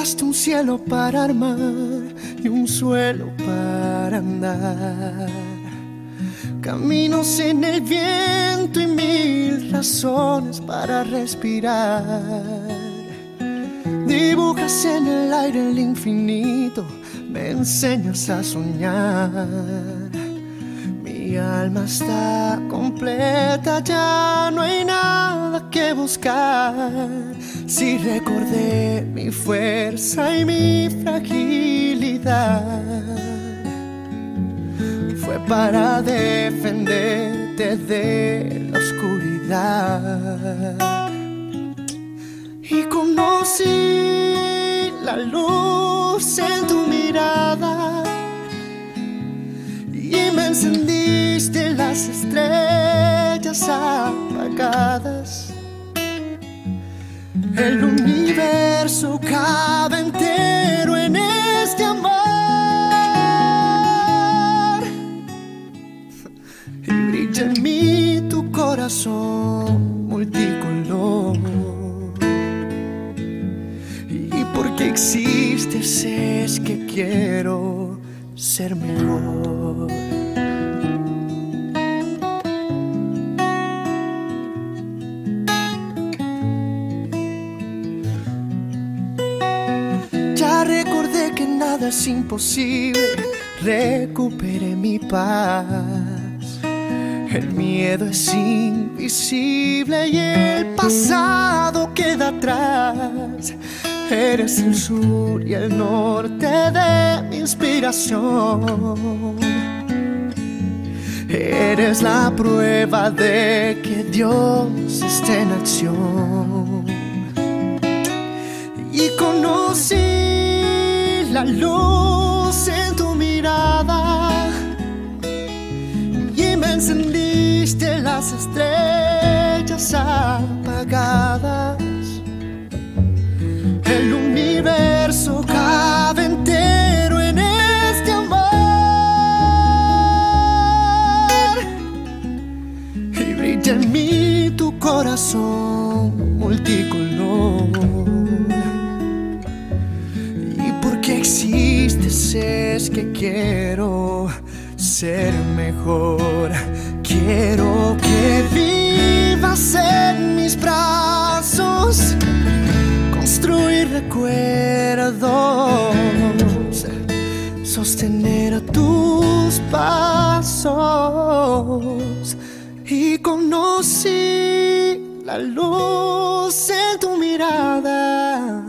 dejaste un cielo para armar y un suelo para andar. Caminos en el viento y mil razones para respirar. Dibujas en el aire el infinito, me enseñas a soñar. Mi alma está completa, ya no hay nada que buscar. Si recordé mi fuerza y mi fragilidad, fue para defenderte de la oscuridad. Y conocí la luz en tu mirada y me encendiste las estrellas apagadas. El universo cabe entero en este amor y brilla en mí tu corazón multicolor. Y porque existes es que quiero ser mejor. Ya recordé que nada es imposible, recuperé mi paz. El miedo es invisible y el pasado queda atrás. Eres el sur y el norte de mi inspiración. Eres la prueba de que Dios está en acción. Y conocí la luz en tu mirada y me encendiste las estrellas apagadas. El universo cabe entero en este amor y brilla en mí tu corazón multicolor. Y porque existes es que quiero ser mejor. Quiero que vivas en mis brazos, construir recuerdos, sostener tus pasos. Y conocí la luz en tu mirada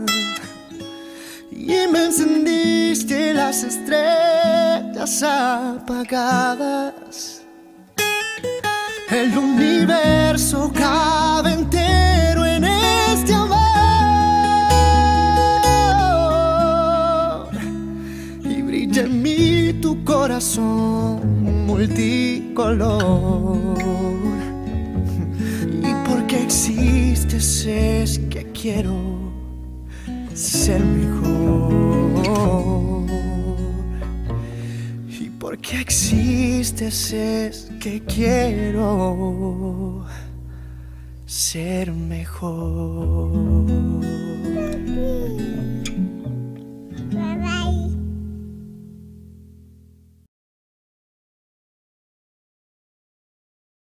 y me encendiste las estrellas apagadas. El universo cabe entero en este amor y brilla en mí tu corazón multicolor. Y porque existes es que quiero ser mejor. Y porque existes es que quiero ser mejor.